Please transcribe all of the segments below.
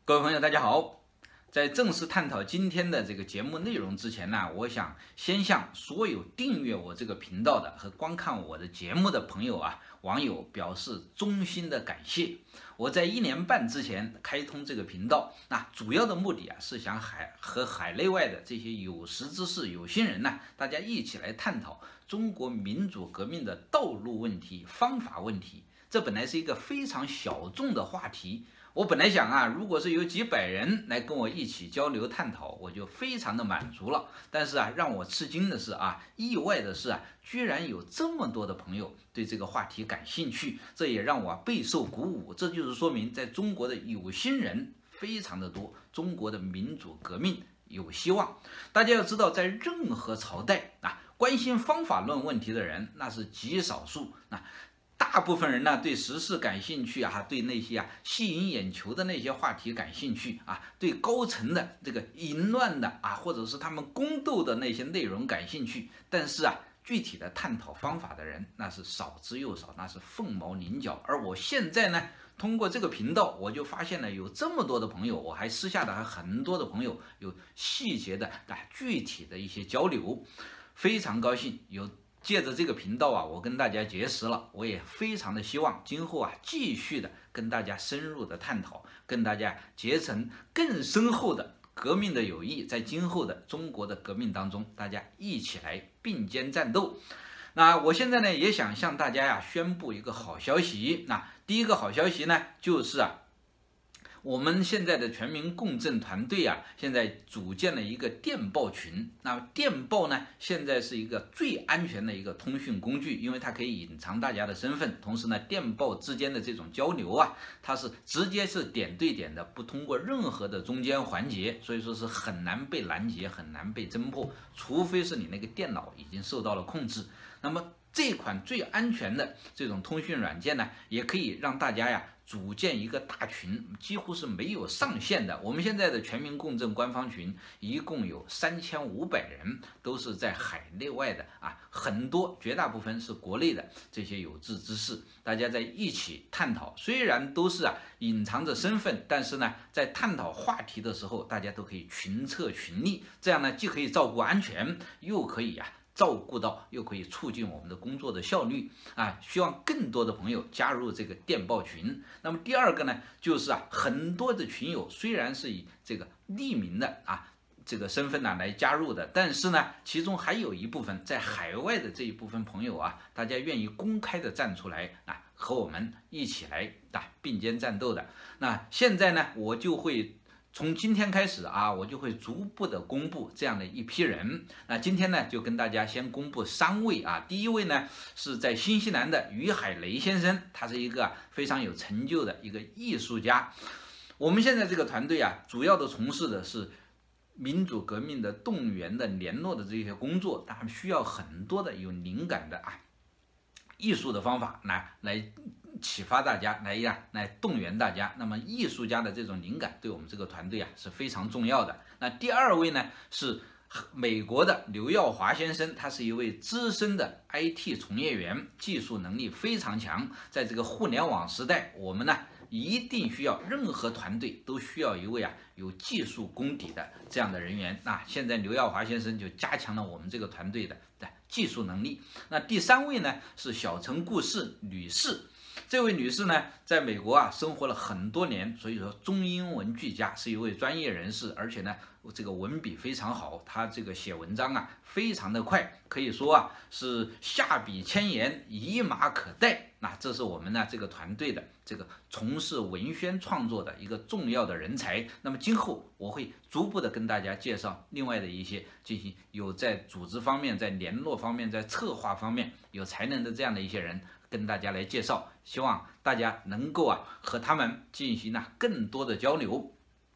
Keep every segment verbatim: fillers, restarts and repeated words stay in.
各位朋友，大家好。在正式探讨今天的这个节目内容之前呢，我想先向所有订阅我这个频道的和观看我的节目的朋友啊、网友表示衷心的感谢。我在一年半之前开通这个频道，那主要的目的啊是想海和海内外的这些有识之士、有心人呢，大家一起来探讨中国民主革命的道路问题、方法问题。这本来是一个非常小众的话题。我本来想啊，如果是有几百人来跟我一起交流探讨，我就非常的满足了。但是啊，让我吃惊的是啊，意外的是啊，居然有这么多的朋友对这个话题感兴趣，这也让我备受鼓舞。这就是说明，在中国的有心人非常的多，中国的民主革命有希望。大家要知道，在任何朝代啊，关心方法论问题的人那是极少数啊。大部分人呢对时事感兴趣啊，对那些啊吸引眼球的那些话题感兴趣啊，对高层的这个淫乱的啊，或者是他们宫斗的那些内容感兴趣，但是啊，具体的探讨方法的人那是少之又少，那是凤毛麟角。而我现在呢，通过这个频道，我就发现了有这么多的朋友，我还私下的还很多的朋友有细节的啊具体的一些交流，非常高兴有。借着这个频道啊，我跟大家结识了，我也非常的希望今后啊继续的跟大家深入的探讨，跟大家结成更深厚的革命的友谊，在今后的中国的革命当中，大家一起来并肩战斗。那我现在呢也想向大家呀宣布一个好消息。那第一个好消息呢就是啊。我们现在的全民共振团队啊，现在组建了一个电报群。那电报呢，现在是一个最安全的一个通讯工具，因为它可以隐藏大家的身份。同时呢，电报之间的这种交流啊，它是直接是点对点的，不通过任何的中间环节，所以说是很难被拦截，很难被侦破，除非是你那个电脑已经受到了控制。那么这款最安全的这种通讯软件呢，也可以让大家呀组建一个大群，几乎是没有上限的。我们现在的全民共振官方群一共有三千五百人，都是在海内外的啊，很多绝大部分是国内的这些有志之士，大家在一起探讨。虽然都是啊隐藏着身份，但是呢，在探讨话题的时候，大家都可以群策群力，这样呢既可以照顾安全，又可以呀、啊。照顾到又可以促进我们的工作的效率啊！希望更多的朋友加入这个电报群。那么第二个呢，就是啊，很多的群友虽然是以这个匿名的啊这个身份呢来加入的，但是呢，其中还有一部分在海外的这一部分朋友啊，大家愿意公开的站出来啊，和我们一起来啊并肩战斗的。那现在呢，我就会。从今天开始啊，我就会逐步的公布这样的一批人。那今天呢，就跟大家先公布三位啊。第一位呢，是在新西兰的于海雷先生，他是一个非常有成就的一个艺术家。我们现在这个团队啊，主要的从事的是民主革命的动员的联络的这些工作，他们需要很多的有灵感的啊艺术的方法来来。启发大家来呀，来动员大家。那么艺术家的这种灵感对我们这个团队啊是非常重要的。那第二位呢是美国的刘耀华先生，他是一位资深的 I T 从业员，技术能力非常强。在这个互联网时代，我们呢一定需要，任何团队都需要一位啊有技术功底的这样的人员。那现在刘耀华先生就加强了我们这个团队的的技术能力。那第三位呢是小城故事女士。这位女士呢，在美国啊生活了很多年，所以说中英文俱佳，是一位专业人士，而且呢，这个文笔非常好，她这个写文章啊非常的快，可以说啊是下笔千言，一马可待。那这是我们呢这个团队的这个从事文宣创作的一个重要的人才。那么今后我会逐步的跟大家介绍另外的一些进行有在组织方面、在联络方面、在策划方面有才能的这样的一些人。跟大家来介绍，希望大家能够啊和他们进行啊更多的交流。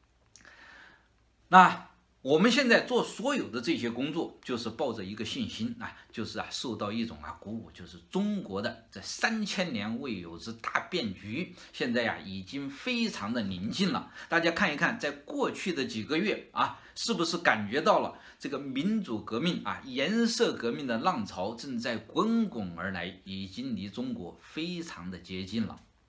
那我们现在做所有的这些工作，就是抱着一个信心啊，就是啊受到一种啊鼓舞，就是中国的这三千年未有之大变局，现在呀、啊、已经非常的宁静了。大家看一看，在过去的几个月啊，是不是感觉到了这个民主革命啊、颜色革命的浪潮正在滚滚而来，已经离中国非常的接近了。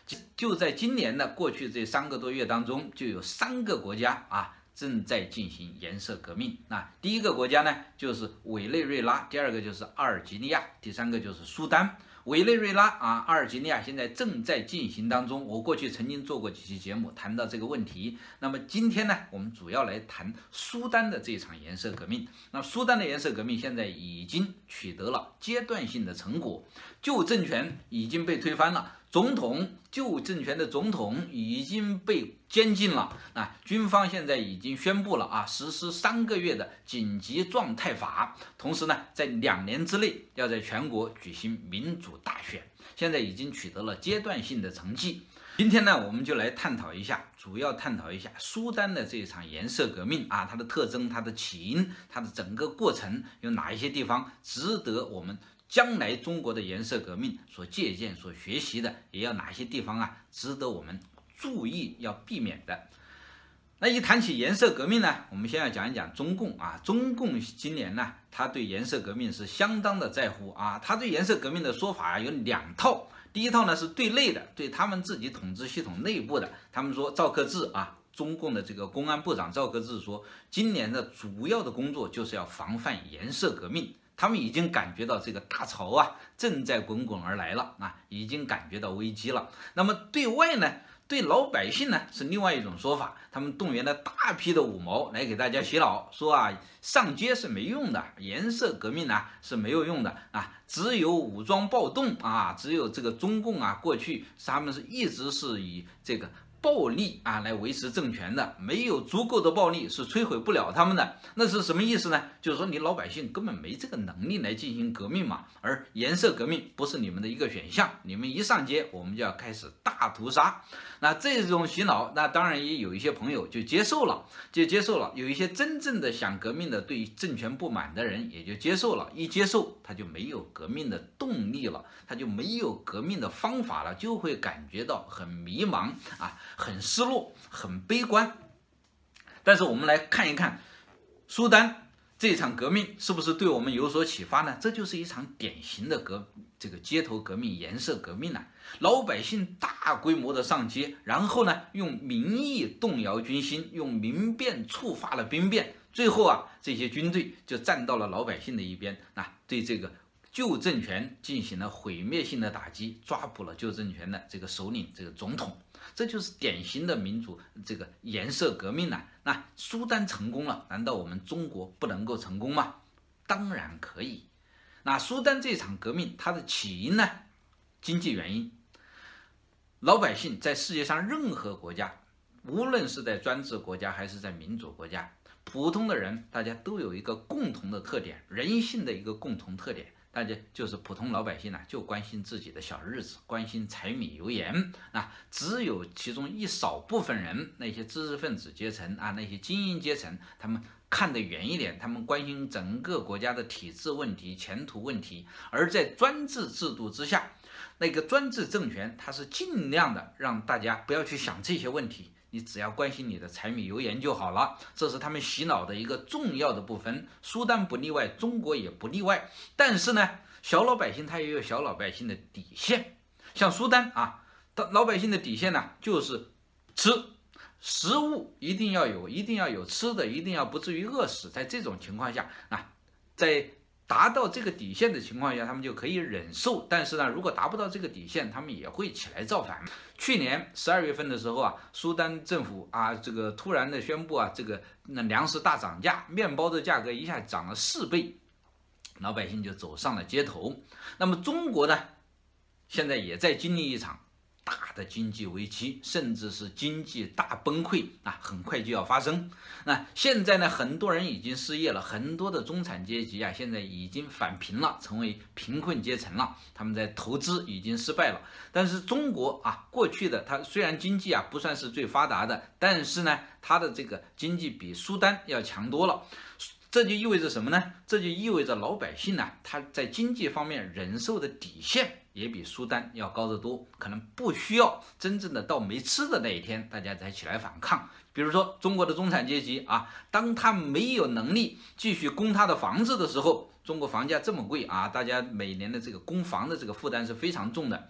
就在今年的过去这三个多月当中，就有三个国家啊正在进行颜色革命。那第一个国家呢就是委内瑞拉，第二个就是阿尔及利亚，第三个就是苏丹。委内瑞拉啊，阿尔及利亚现在正在进行当中。我过去曾经做过几期节目谈到这个问题。那么今天呢，我们主要来谈苏丹的这场颜色革命。那苏丹的颜色革命现在已经取得了阶段性的成果，旧政权已经被推翻了。总统旧政权的总统已经被监禁了啊！军方现在已经宣布了啊，实施三个月的紧急状态法，同时呢，在两年之内要在全国举行民主大选，现在已经取得了阶段性的成绩。今天呢，我们就来探讨一下，主要探讨一下苏丹的这场颜色革命啊，它的特征、它的起因、它的整个过程有哪一些地方值得我们将来中国的颜色革命所借鉴、所学习的，也要哪些地方啊值得我们注意要避免的。那一谈起颜色革命呢，我们先要讲一讲中共啊。中共今年呢，他对颜色革命是相当的在乎啊。他对颜色革命的说法有两套，第一套呢是对内的，对他们自己统治系统内部的。他们说赵克志啊，中共的这个公安部长赵克志说，今年的主要的工作就是要防范颜色革命。他们已经感觉到这个大潮啊正在滚滚而来了啊，已经感觉到危机了。那么对外呢，对老百姓呢是另外一种说法，他们动员了大批的五毛来给大家洗脑，说啊上街是没用的，颜色革命啊是没有用的啊，只有武装暴动啊，只有这个中共啊过去他们是一直是以这个暴力啊来维持政权的，没有足够的暴力是摧毁不了他们的。那是什么意思呢？就是说你老百姓根本没这个能力来进行革命嘛，而颜色革命不是你们的一个选项，你们一上街我们就要开始大屠杀。那这种洗脑，那当然也有一些朋友就接受了，就接受了，有一些真正的想革命的对政权不满的人也就接受了，一接受他就没有革命的动力了，他就没有革命的方法了，就会感觉到很迷茫啊，很失落，很悲观。但是我们来看一看苏丹这场革命是不是对我们有所启发呢？这就是一场典型的革这个街头革命、颜色革命啊！老百姓大规模的上街，然后呢，用民意动摇军心，用民变触发了兵变，最后啊，这些军队就站到了老百姓的一边啊，对这个旧政权进行了毁灭性的打击，抓捕了旧政权的这个首领、这个总统。这就是典型的民主这个颜色革命啊。那苏丹成功了，难道我们中国不能够成功吗？当然可以。那苏丹这场革命它的起因呢？经济原因。老百姓在世界上任何国家，无论是在专制国家还是在民主国家，普通的人大家都有一个共同的特点，人性的一个共同特点。大家就是普通老百姓呢、啊，就关心自己的小日子，关心柴米油盐啊。只有其中一少部分人，那些知识分子阶层啊，那些精英阶层，他们看得远一点，他们关心整个国家的体制问题、前途问题。而在专制制度之下，那个专制政权，它是尽量的让大家不要去想这些问题。你只要关心你的柴米油盐就好了，这是他们洗脑的一个重要的部分。苏丹不例外，中国也不例外。但是呢，小老百姓他也有小老百姓的底线。像苏丹啊，老百姓的底线呢，就是吃食物一定要有，一定要有吃的，一定要不至于饿死。在这种情况下啊，在达到这个底线的情况下，他们就可以忍受。但是呢，如果达不到这个底线，他们也会起来造反。去年十二月份的时候啊，苏丹政府啊，这个突然的宣布啊，这个那粮食大涨价，面包的价格一下涨了四倍，老百姓就走上了街头。那么中国呢，现在也在经历一场大的经济危机，甚至是经济大崩溃啊，很快就要发生。那现在呢，很多人已经失业了，很多的中产阶级啊，现在已经返贫了，成为贫困阶层了。他们在投资已经失败了。但是中国啊，过去的它虽然经济啊不算是最发达的，但是呢，它的这个经济比苏丹要强多了。这就意味着什么呢？这就意味着老百姓呢、啊，他在经济方面忍受的底线也比苏丹要高得多，可能不需要真正的到没吃的那一天，大家才起来反抗。比如说中国的中产阶级啊，当他没有能力继续供他的房子的时候，中国房价这么贵啊，大家每年的这个供房的这个负担是非常重的。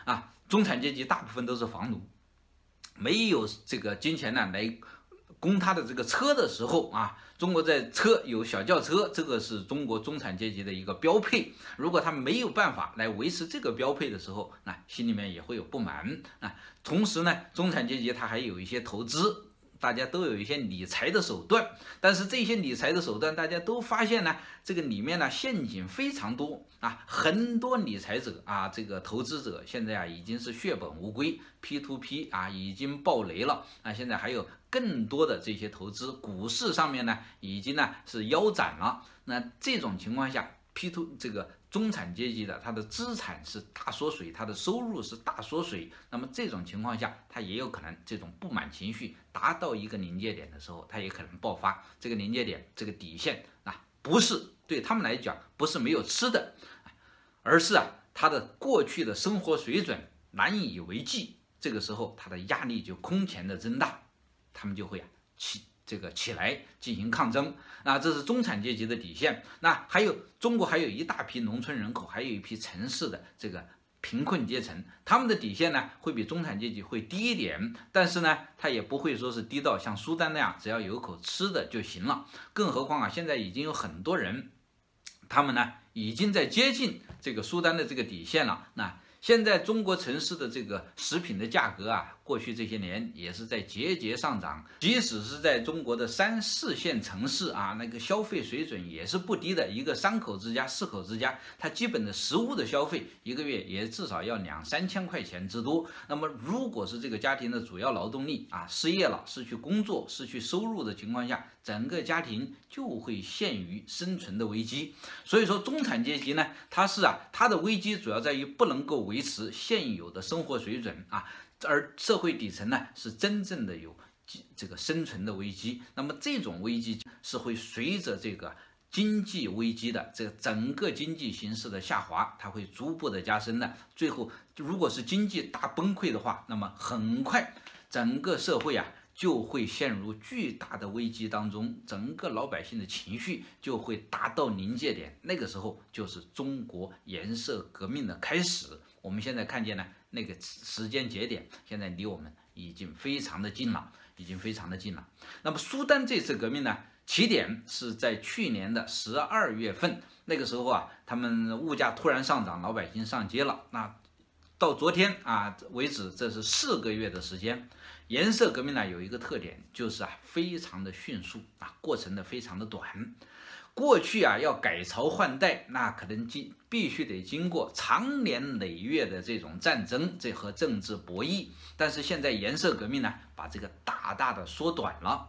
啊，中产阶级大部分都是房奴，没有这个金钱呢来供他的这个车的时候啊，中国在车有小轿车，这个是中国中产阶级的一个标配。如果他没有办法来维持这个标配的时候，那心里面也会有不满啊。同时呢，中产阶级他还有一些投资。大家都有一些理财的手段，但是这些理财的手段，大家都发现呢，这个里面呢陷阱非常多啊，很多理财者啊，这个投资者现在啊已经是血本无归 ，P to P 啊已经爆雷了啊，现在还有更多的这些投资，股市上面呢已经呢是腰斩了。那这种情况下 ，P to 这个中产阶级的他的资产是大缩水，他的收入是大缩水，那么这种情况下，他也有可能这种不满情绪达到一个临界点的时候，他也可能爆发。这个临界点，这个底线啊，不是对他们来讲不是没有吃的，而是啊他的过去的生活水准难以为继，这个时候他的压力就空前的增大，他们就会啊起。这个起来进行抗争，那这是中产阶级的底线。那还有中国还有一大批农村人口，还有一批城市的这个贫困阶层，他们的底线呢会比中产阶级会低一点，但是呢，他也不会说是低到像苏丹那样只要有口吃的就行了。更何况啊，现在已经有很多人，他们呢已经在接近这个苏丹的这个底线了。那现在中国城市的这个食品的价格啊，过去这些年也是在节节上涨，即使是在中国的三四线城市啊，那个消费水准也是不低的。一个三口之家、四口之家，它基本的食物的消费一个月也至少要两三千块钱之多。那么，如果是这个家庭的主要劳动力啊失业了、失去工作、失去收入的情况下，整个家庭就会陷于生存的危机。所以说，中产阶级呢，它是啊，它的危机主要在于不能够维持现有的生活水准啊。而社会底层呢，是真正的有这个生存的危机。那么这种危机是会随着这个经济危机的这个整个经济形势的下滑，它会逐步的加深的。最后，如果是经济大崩溃的话，那么很快整个社会啊就会陷入巨大的危机当中，整个老百姓的情绪就会达到临界点。那个时候就是中国颜色革命的开始。我们现在看见呢。那个时间节点现在离我们已经非常的近了，已经非常的近了。那么苏丹这次革命呢，起点是在去年的十二月份，那个时候啊，他们物价突然上涨，老百姓上街了。那到昨天啊为止，这是四个月的时间。颜色革命呢有一个特点，就是啊非常的迅速啊，过程呢非常的短。过去啊，要改朝换代，那可能经必须得经过长年累月的这种战争，这和政治博弈。但是现在颜色革命呢，把这个大大的缩短了。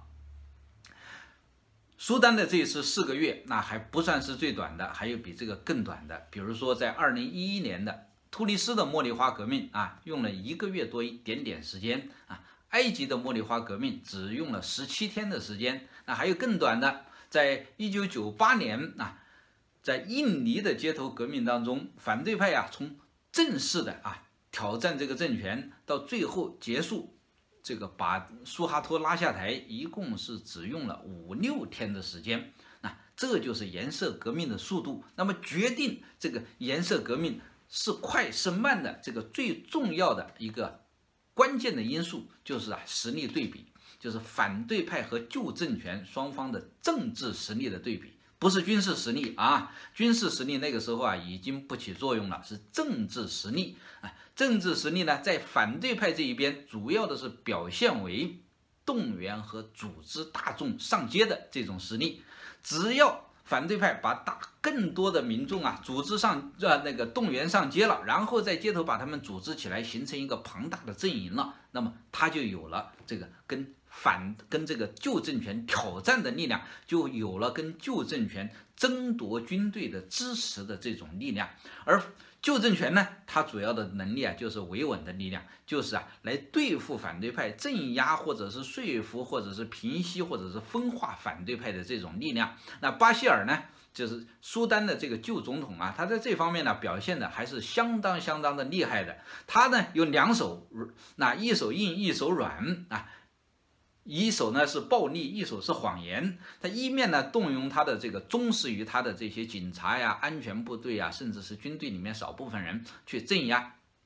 苏丹的这次四个月，那还不算是最短的，还有比这个更短的。比如说，在二零一一年的突尼斯的茉莉花革命啊，用了一个月多一点点时间啊；埃及的茉莉花革命只用了十七天的时间。那还有更短的。在一九九八年啊，在印尼的街头革命当中，反对派啊，从正式的啊挑战这个政权，到最后结束这个把苏哈托拉下台，一共是只用了五六天的时间。那这就是颜色革命的速度。那么决定这个颜色革命是快是慢的这个最重要的一个关键的因素，就是啊实力对比。就是反对派和旧政权双方的政治实力的对比，不是军事实力啊，军事实力那个时候啊已经不起作用了，是政治实力啊。政治实力呢，在反对派这一边，主要的是表现为动员和组织大众上街的这种实力。只要反对派把大更多的民众啊组织上呃那个动员上街了，然后在街头把他们组织起来，形成一个庞大的阵营了，那么他就有了这个跟反跟这个旧政权挑战的力量，就有了跟旧政权争夺军队的支持的这种力量。而旧政权呢，它主要的能力啊，就是维稳的力量，就是啊来对付反对派，镇压或者是说服，或者是平息，或者是分化反对派的这种力量。那巴希尔呢，就是苏丹的这个旧总统啊，他在这方面呢表现的还是相当相当的厉害的。他呢有两手，那一手硬，一手软啊。一手呢是暴力，一手是谎言。他一面呢动用他的这个忠实于他的这些警察呀、安全部队呀，甚至是军队里面少部分人去镇压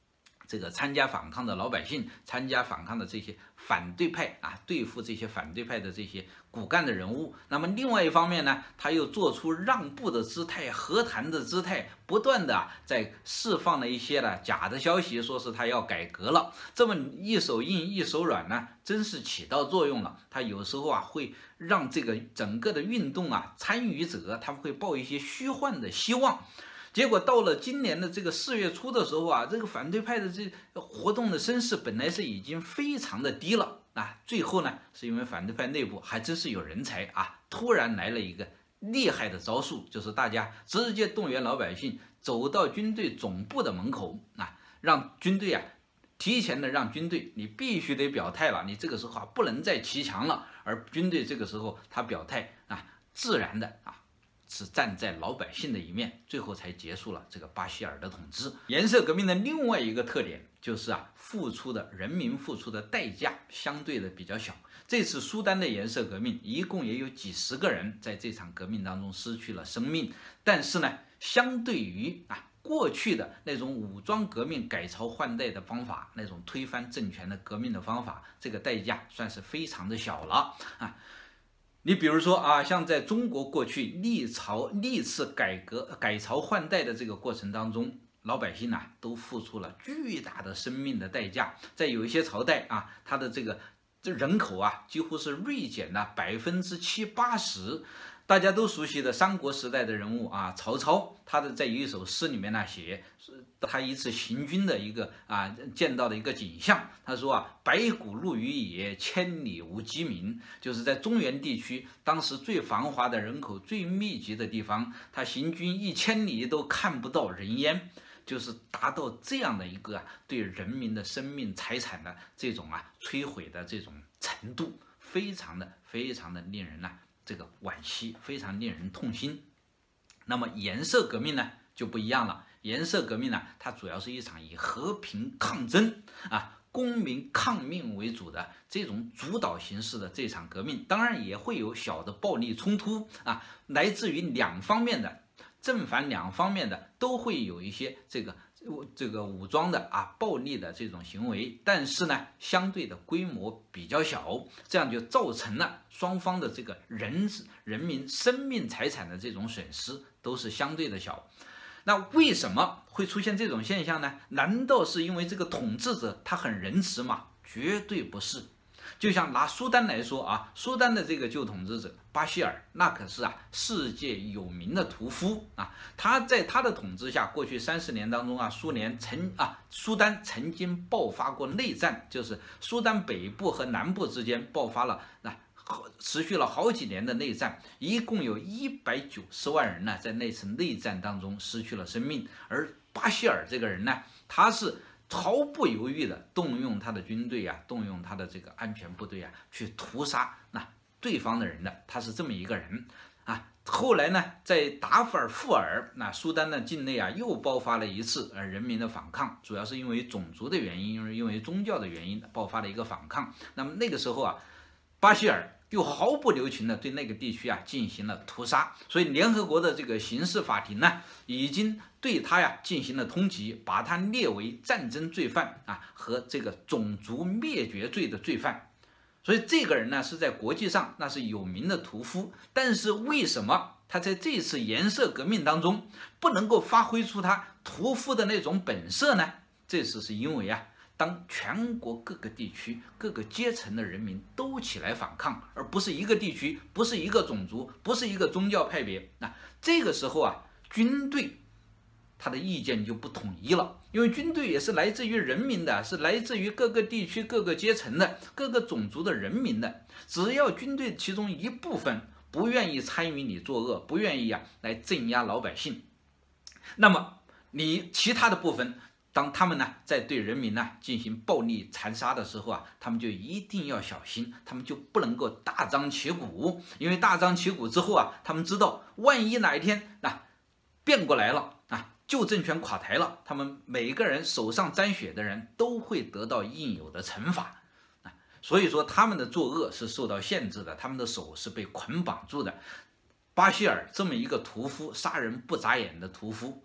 这个参加反抗的老百姓，参加反抗的这些反对派啊，对付这些反对派的这些骨干的人物。那么另外一方面呢，他又做出让步的姿态、和谈的姿态，不断的、啊、在释放了一些呢假的消息，说是他要改革了。这么一手硬一手软呢，真是起到作用了。他有时候啊会让这个整个的运动啊参与者，他会抱一些虚幻的希望。结果到了今年的这个四月初的时候啊，这个反对派的这活动的声势本来是已经非常的低了啊，最后呢是因为反对派内部还真是有人才啊，突然来了一个厉害的招数，就是大家直接动员老百姓走到军队总部的门口啊，让军队啊提前的让军队你必须得表态了，你这个时候啊不能再骑墙了，而军队这个时候他表态啊，自然的啊。是站在老百姓的一面，最后才结束了这个巴希尔的统治。颜色革命的另外一个特点就是啊，付出的人民付出的代价相对的比较小。这次苏丹的颜色革命，一共也有几十个人在这场革命当中失去了生命，但是呢，相对于啊过去的那种武装革命改朝换代的方法，那种推翻政权的革命的方法，这个代价算是非常的小了啊。你比如说啊，像在中国过去历朝历次改革改朝换代的这个过程当中，老百姓啊都付出了巨大的生命的代价。在有一些朝代啊，它的这个这人口啊几乎是锐减了百分之七八十。大家都熟悉的三国时代的人物啊，曹操，他的在一首诗里面呢写，他一次行军的一个啊见到的一个景象。他说啊，白骨露于野，千里无鸡鸣。就是在中原地区，当时最繁华的人口最密集的地方，他行军一千里都看不到人烟，就是达到这样的一个、啊、对人民的生命财产的这种啊摧毁的这种程度，非常的非常的令人啊。这个惋惜，非常令人痛心。那么颜色革命呢就不一样了，颜色革命呢，它主要是一场以和平抗争啊、公民抗命为主的这种主导形式的这场革命，当然也会有小的暴力冲突啊，来自于两方面的正反两方面的都会有一些这个。这个武装的啊暴力的这种行为，但是呢相对的规模比较小，这样就造成了双方的这个人人民生命财产的这种损失都是相对的小。那为什么会出现这种现象呢？难道是因为这个统治者他很仁慈吗？绝对不是。就像拿苏丹来说啊，苏丹的这个旧统治者巴希尔，那可是啊世界有名的屠夫啊。他在他的统治下，过去三十年当中啊，苏联曾啊苏丹曾经爆发过内战，就是苏丹北部和南部之间爆发了那、啊、持续了好几年的内战，一共有一百九十万人呢在那次内战当中失去了生命。而巴希尔这个人呢，他是毫不犹豫地动用他的军队啊，动用他的这个安全部队啊，去屠杀那对方的人的，他是这么一个人啊。后来呢，在达尔富尔那苏丹的境内啊，又爆发了一次呃人民的反抗，主要是因为种族的原因，因为因为宗教的原因爆发了一个反抗。那么那个时候啊，巴希尔又毫不留情的对那个地区啊进行了屠杀，所以联合国的这个刑事法庭呢，已经对他呀进行了通缉，把他列为战争罪犯啊和这个种族灭绝罪的罪犯。所以这个人呢是在国际上那是有名的屠夫，但是为什么他在这次颜色革命当中不能够发挥出他屠夫的那种本色呢？这次是因为啊，当全国各个地区各个阶层的人民都起来反抗，而不是一个地区，不是一个种族，不是一个宗教派别，那这个时候啊，军队他的意见就不统一了，因为军队也是来自于人民的，是来自于各个地区各个阶层的各个种族的人民的，只要军队其中一部分不愿意参与你作恶，不愿意啊来镇压老百姓，那么你其他的部分，当他们呢在对人民呢进行暴力残杀的时候啊，他们就一定要小心，他们就不能够大张旗鼓，因为大张旗鼓之后啊，他们知道万一哪一天啊变过来了啊，旧政权垮台了，他们每个人手上沾血的人都会得到应有的惩罚啊，所以说他们的作恶是受到限制的，他们的手是被捆绑住的。巴希尔这么一个屠夫，杀人不眨眼的屠夫啊，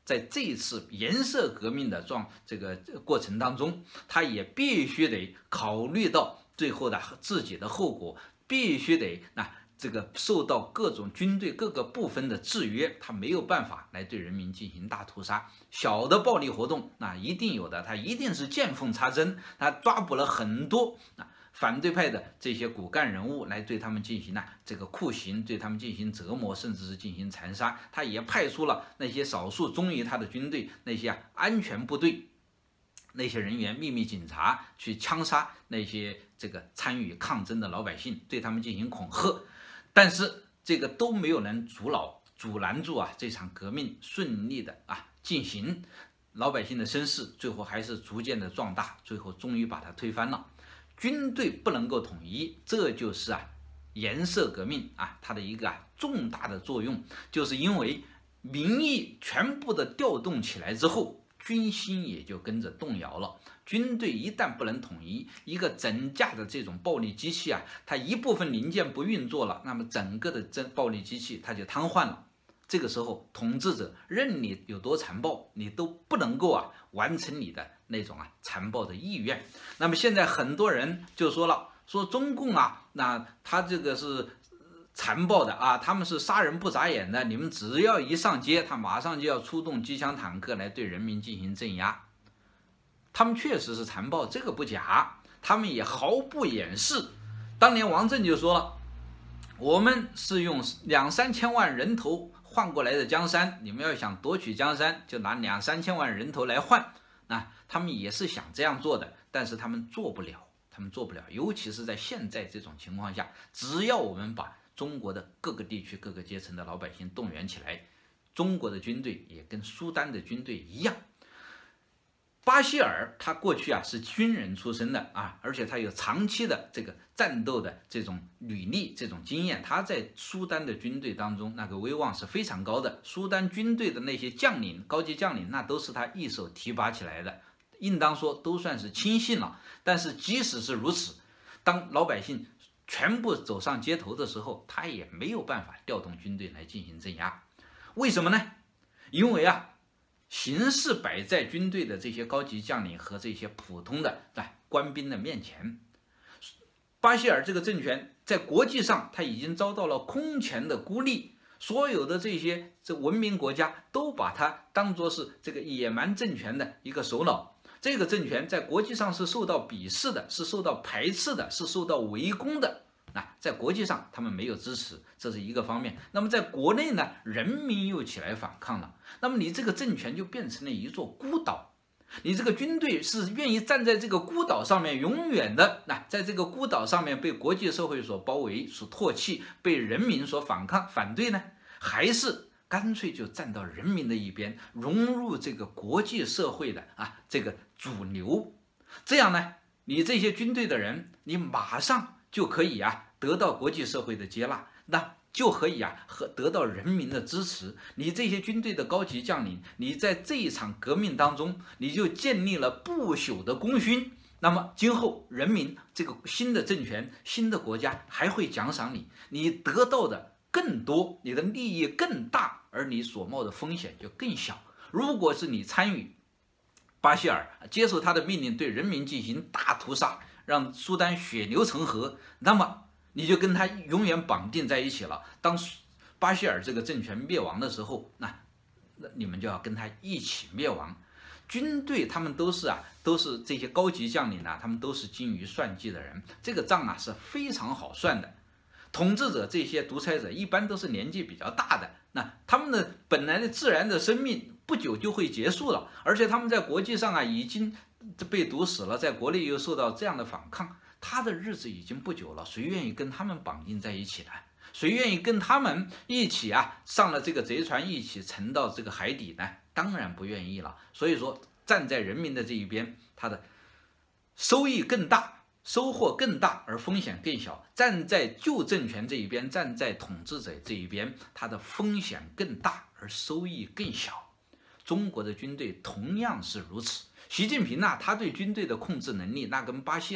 在这一次颜色革命的状这个过程当中，他也必须得考虑到最后的自己的后果，必须得那。这个受到各种军队各个部分的制约，他没有办法来对人民进行大屠杀。小的暴力活动那一定有的，他一定是见缝插针，他抓捕了很多啊反对派的这些骨干人物，来对他们进行啊这个酷刑，对他们进行折磨，甚至是进行残杀。他也派出了那些少数忠于他的军队，那些、啊、安全部队。那些人员、秘密警察去枪杀那些这个参与抗争的老百姓，对他们进行恐吓。但是这个都没有能阻挠、阻拦住啊这场革命顺利的啊进行，老百姓的声势最后还是逐渐的壮大，最后终于把它推翻了。军队不能够统一，这就是啊颜色革命啊它的一个啊重大的作用，就是因为民意全部的调动起来之后，军心也就跟着动摇了。军队一旦不能统一，一个整架的这种暴力机器啊，它一部分零件不运作了，那么整个的这暴力机器它就瘫痪了。这个时候，统治者任你有多残暴，你都不能够啊完成你的那种啊残暴的意愿。那么现在很多人就说了，说中共啊，那他这个是残暴的啊，他们是杀人不眨眼的，你们只要一上街，他马上就要出动机枪坦克来对人民进行镇压。他们确实是残暴，这个不假，他们也毫不掩饰。当年王震就说了，我们是用两三千万人头换过来的江山，你们要想夺取江山，就拿两三千万人头来换。啊，他们也是想这样做的，但是他们做不了，他们做不了，尤其是在现在这种情况下，只要我们把中国的各个地区、各个阶层的老百姓动员起来，中国的军队也跟苏丹的军队一样。巴希尔他过去啊是军人出身的啊，而且他有长期的这个战斗的这种履历、这种经验，他在苏丹的军队当中那个威望是非常高的。苏丹军队的那些将领、高级将领，那都是他一手提拔起来的，应当说都算是亲信了。但是即使是如此，当老百姓全部走上街头的时候，他也没有办法调动军队来进行镇压。为什么呢？因为啊。形势摆在军队的这些高级将领和这些普通的啊官兵的面前，巴希尔这个政权在国际上他已经遭到了空前的孤立，所有的这些这文明国家都把它当作是这个野蛮政权的一个首脑。这个政权在国际上是受到鄙视的，是受到排斥的，是受到围攻的。啊，在国际上他们没有支持，这是一个方面。那么在国内呢，人民又起来反抗了，那么你这个政权就变成了一座孤岛，你这个军队是愿意站在这个孤岛上面，永远的那、啊、在这个孤岛上面被国际社会所包围、所唾弃，被人民所反抗反对呢，还是干脆就站到人民的一边，融入这个国际社会的啊这个主流？这样呢，你这些军队的人，你马上就可以啊得到国际社会的接纳，那就可以啊和得到人民的支持。你这些军队的高级将领，你在这一场革命当中，你就建立了不朽的功勋。那么今后人民这个新的政权、新的国家还会奖赏你，你得到的更多，你的利益更大，而你所冒的风险就更小。如果是你参与巴希尔接受他的命令，对人民进行大屠杀，让苏丹血流成河，那么你就跟他永远绑定在一起了。当巴希尔这个政权灭亡的时候，那那你们就要跟他一起灭亡。军队他们都是啊，都是这些高级将领啊，他们都是精于算计的人，这个账啊是非常好算的。统治者这些独裁者一般都是年纪比较大的，那他们的本来的自然的生命不久就会结束了，而且他们在国际上啊已经被毒死了，在国内又受到这样的反抗，他的日子已经不久了，谁愿意跟他们绑定在一起呢？谁愿意跟他们一起啊上了这个贼船，一起沉到这个海底呢？当然不愿意了。所以说，站在人民的这一边，他的收益更大，收获更大，而风险更小；站在旧政权这一边，站在统治者这一边，他的风险更大，而收益更小。中国的军队同样是如此。习近平呐、啊，他对军队的控制能力那跟巴希尔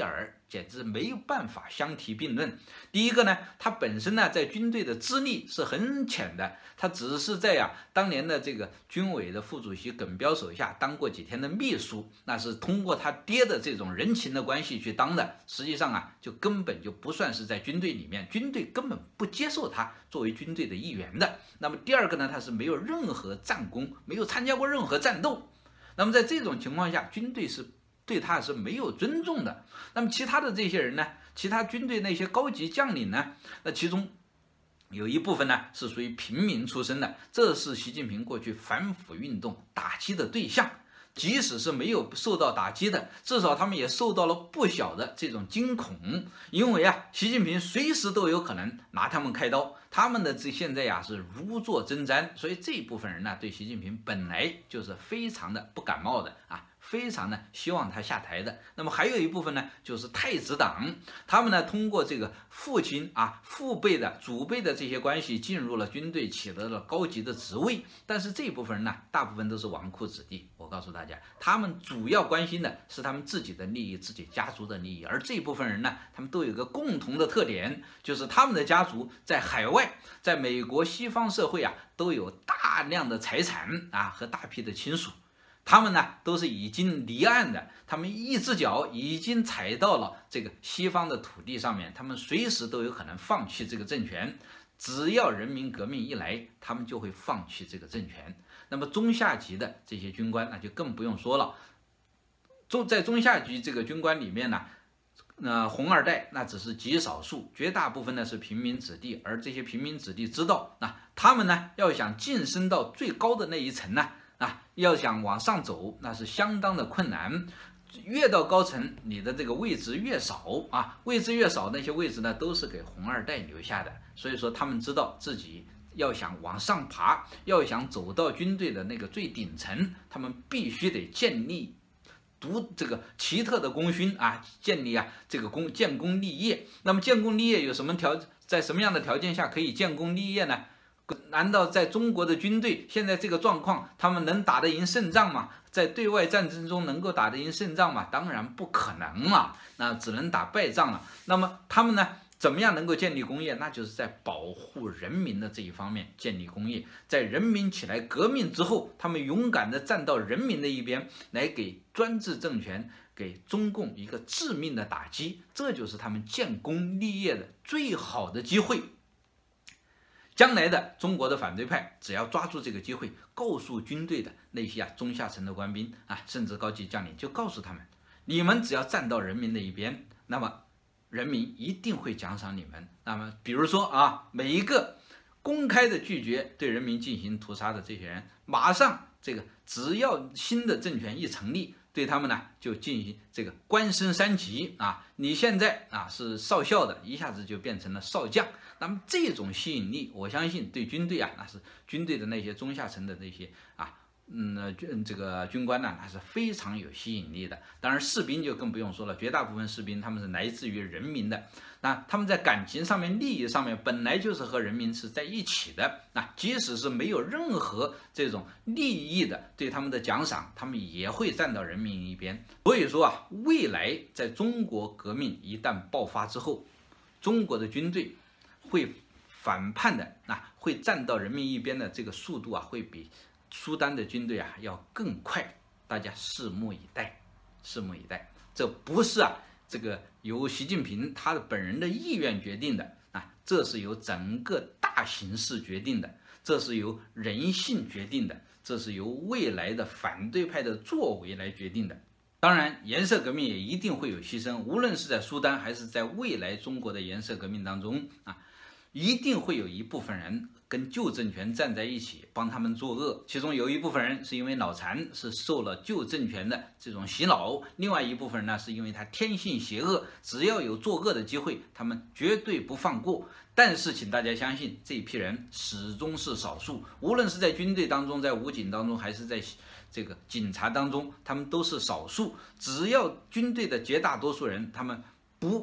简直没有办法相提并论。第一个呢，他本身呢在军队的资历是很浅的，他只是在呀、啊、当年的这个军委的副主席耿彪手下当过几天的秘书，那是通过他爹的这种人情的关系去当的，实际上啊就根本就不算是在军队里面，军队根本不接受他作为军队的一员的。那么第二个呢，他是没有任何战功，没有参加过任何战斗，那么在这种情况下，军队是对他是没有尊重的。那么其他的这些人呢，其他军队那些高级将领呢，那其中有一部分呢是属于平民出身的，这是习近平过去反腐运动打击的对象。即使是没有受到打击的，至少他们也受到了不小的这种惊恐，因为啊，习近平随时都有可能拿他们开刀，他们的这现在呀、啊、是如坐针毡，所以这一部分人呢，对习近平本来就是非常的不感冒的啊。非常呢希望他下台的。那么还有一部分呢，就是太子党，他们呢通过这个父亲啊、父辈的、祖辈的这些关系进入了军队，取得了高级的职位。但是这一部分人呢，大部分都是纨绔子弟。我告诉大家，他们主要关心的是他们自己的利益、自己家族的利益。而这一部分人呢，他们都有一个共同的特点，就是他们的家族在海外，在美国西方社会啊，都有大量的财产啊和大批的亲属。他们呢都是已经离岸的，他们一只脚已经踩到了这个西方的土地上面，他们随时都有可能放弃这个政权。只要人民革命一来，他们就会放弃这个政权。那么中下级的这些军官那就更不用说了。中在中下级这个军官里面呢，呃，红二代那只是极少数，绝大部分呢是平民子弟。而这些平民子弟知道，那他们呢要想晋升到最高的那一层呢，啊，要想往上走，那是相当的困难。越到高层，你的这个位置越少啊，位置越少，那些位置呢都是给红二代留下的。所以说，他们知道自己要想往上爬，要想走到军队的那个最顶层，他们必须得建立独这个奇特的功勋啊，建立啊这个功建功立业。那么建功立业有什么条，在什么样的条件下可以建功立业呢？难道在中国的军队现在这个状况，他们能打得赢胜仗吗？在对外战争中能够打得赢胜仗吗？当然不可能了，那只能打败仗了。那么他们呢，怎么样能够建立功业？那就是在保护人民的这一方面建立功业。在人民起来革命之后，他们勇敢地站到人民的一边，来给专制政权、给中共一个致命的打击，这就是他们建功立业的最好的机会。将来的中国的反对派，只要抓住这个机会，告诉军队的那些啊中下层的官兵啊，甚至高级将领，就告诉他们，你们只要站到人民的一边，那么人民一定会奖赏你们。那么比如说啊，每一个公开的拒绝对人民进行屠杀的这些人，马上这个只要新的政权一成立，对他们呢就进行这个官升三级啊，你现在啊是少校的，一下子就变成了少将。那么这种吸引力，我相信对军队啊，那是军队的那些中下层的那些啊，嗯，军这个军官呢，那是非常有吸引力的。当然，士兵就更不用说了，绝大部分士兵他们是来自于人民的，那他们在感情上面、利益上面本来就是和人民是在一起的。那即使是没有任何这种利益的对他们的奖赏，他们也会站到人民一边。所以说啊，未来在中国革命一旦爆发之后，中国的军队会反叛的啊，会站到人民一边的这个速度啊，会比苏丹的军队啊要更快。大家拭目以待，拭目以待。这不是啊，这个由习近平他的本人的意愿决定的啊，这是由整个大形势决定的，这是由人性决定的，这是由未来的反对派的作为来决定的。当然，颜色革命也一定会有牺牲，无论是在苏丹还是在未来中国的颜色革命当中啊。一定会有一部分人跟旧政权站在一起，帮他们作恶。其中有一部分人是因为脑残，是受了旧政权的这种洗脑；另外一部分人呢，是因为他天性邪恶，只要有作恶的机会，他们绝对不放过。但是，请大家相信，这一批人始终是少数，无论是在军队当中，在武警当中，还是在这个警察当中，他们都是少数。只要军队的绝大多数人，他们不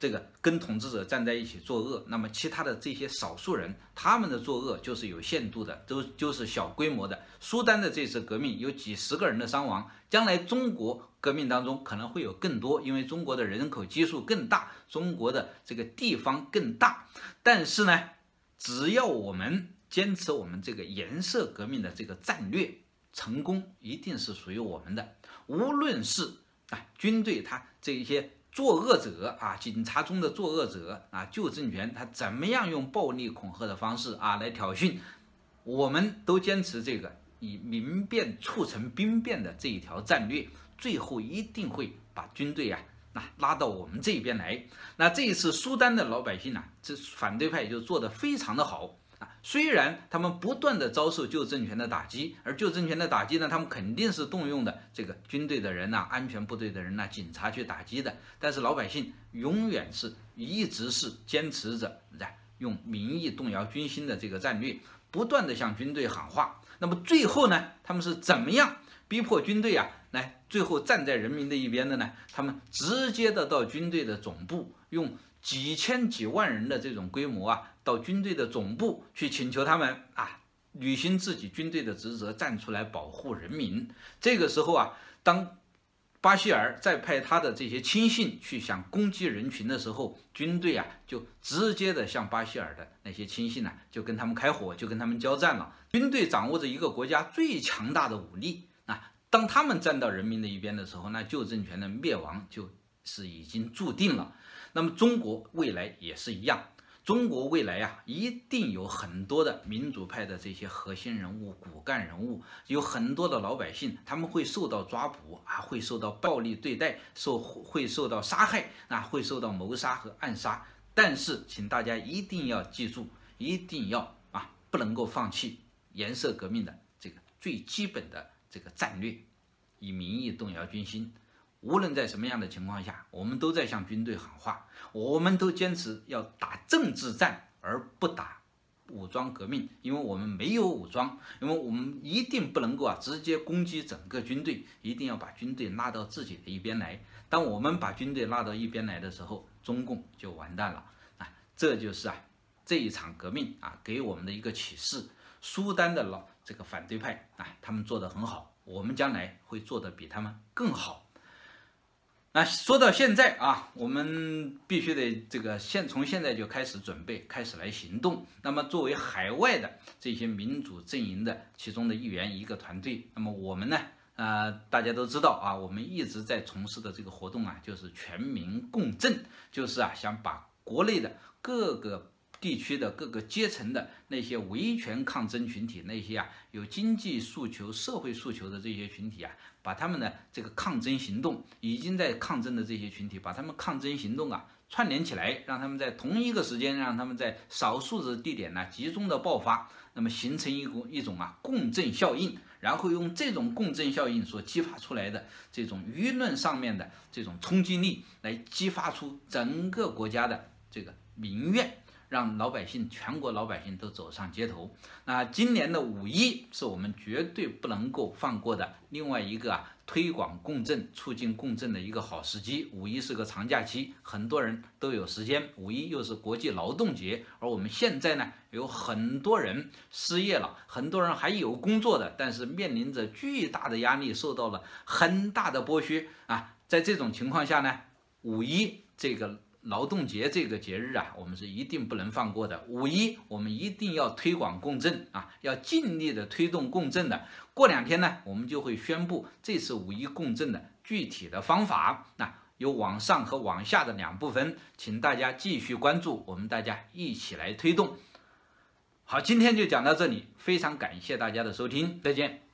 这个跟统治者站在一起作恶，那么其他的这些少数人，他们的作恶就是有限度的，都就是小规模的。苏丹的这次革命有几十个人的伤亡，将来中国革命当中可能会有更多，因为中国的人口基数更大，中国的这个地方更大。但是呢，只要我们坚持我们这个颜色革命的这个战略，成功一定是属于我们的。无论是啊军队他这些作恶者啊，警察中的作恶者啊，旧政权他怎么样用暴力恐吓的方式啊来挑衅，我们都坚持这个以民变促成兵变的这一条战略，最后一定会把军队啊那拉到我们这边来。那这一次苏丹的老百姓啊，这反对派就做得非常的好。虽然他们不断的遭受旧政权的打击，而旧政权的打击呢，他们肯定是动用的这个军队的人呐、啊、安全部队的人呐、啊、警察去打击的，但是老百姓永远是一直是坚持着用民意动摇军心的这个战略，不断的向军队喊话。那么最后呢，他们是怎么样逼迫军队啊来最后站在人民的一边的呢？他们直接的到军队的总部，用几千几万人的这种规模啊，到军队的总部去请求他们啊，履行自己军队的职责，站出来保护人民。这个时候啊，当巴希尔再派他的这些亲信去想攻击人群的时候，军队啊就直接的向巴希尔的那些亲信呢、啊，就跟他们开火，就跟他们交战了。军队掌握着一个国家最强大的武力啊，当他们站到人民的一边的时候，那旧政权的灭亡就是已经注定了。那么中国未来也是一样，中国未来呀、啊，一定有很多的民主派的这些核心人物、骨干人物，有很多的老百姓，他们会受到抓捕啊，会受到暴力对待，受会受到杀害，啊，会受到谋杀和暗杀。但是，请大家一定要记住，一定要啊，不能够放弃颜色革命的这个最基本的这个战略，以民意动摇军心。无论在什么样的情况下，我们都在向军队喊话，我们都坚持要打政治战，而不打武装革命，因为我们没有武装，因为我们一定不能够啊直接攻击整个军队，一定要把军队拉到自己的一边来。当我们把军队拉到一边来的时候，中共就完蛋了啊！这就是啊这一场革命啊给我们的一个启示。苏丹的老这个反对派啊，他们做得很好，我们将来会做得比他们更好。那说到现在啊，我们必须得这个现从现在就开始准备，开始来行动。那么作为海外的这些民主阵营的其中的一员，一个团队，那么我们呢，呃，大家都知道啊，我们一直在从事的这个活动啊，就是全民共振，就是啊，想把国内的各个地区的各个阶层的那些维权抗争群体，那些啊有经济诉求、社会诉求的这些群体啊，把他们的这个抗争行动，已经在抗争的这些群体，把他们抗争行动啊串联起来，让他们在同一个时间，让他们在少数的地点呢集中的爆发，那么形成一股一种啊共振效应，然后用这种共振效应所激发出来的这种舆论上面的这种冲击力，来激发出整个国家的这个民怨。让老百姓，全国老百姓都走上街头。那今年的五一是我们绝对不能够放过的另外一个啊推广共振、促进共振的一个好时机。五一是个长假期，很多人都有时间。五一又是国际劳动节，而我们现在呢有很多人失业了，很多人还有工作的，但是面临着巨大的压力，受到了很大的剥削啊。在这种情况下呢，五一这个劳动节这个节日啊，我们是一定不能放过的。五一我们一定要推广共振啊，要尽力的推动共振的。过两天呢，我们就会宣布这次五一共振的具体的方法。那有往上和往下的两部分，请大家继续关注，我们大家一起来推动。好，今天就讲到这里，非常感谢大家的收听，再见。